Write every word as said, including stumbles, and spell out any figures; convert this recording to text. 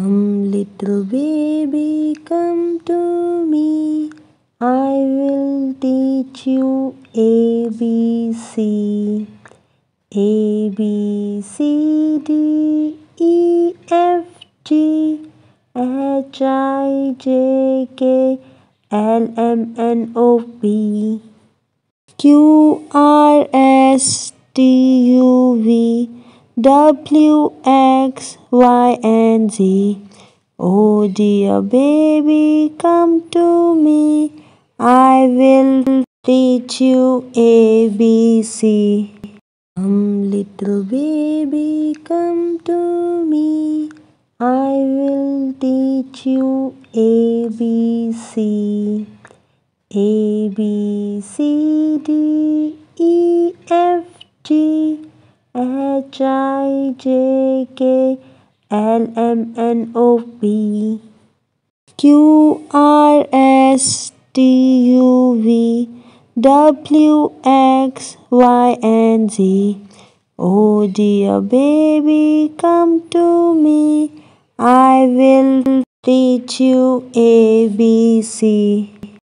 Come little baby, come to me, I will teach you A B C. A B C D E F G H I J K L M N O P Q R S T U V W X Y and Z. Oh dear baby, come to me, I will teach you A B C. Come little baby, come to me, I will teach you A B C. A B C D E F G H I J K L M N O P Q R S T U V W X Y and Z. Oh dear baby, come to me, I will teach you A B C.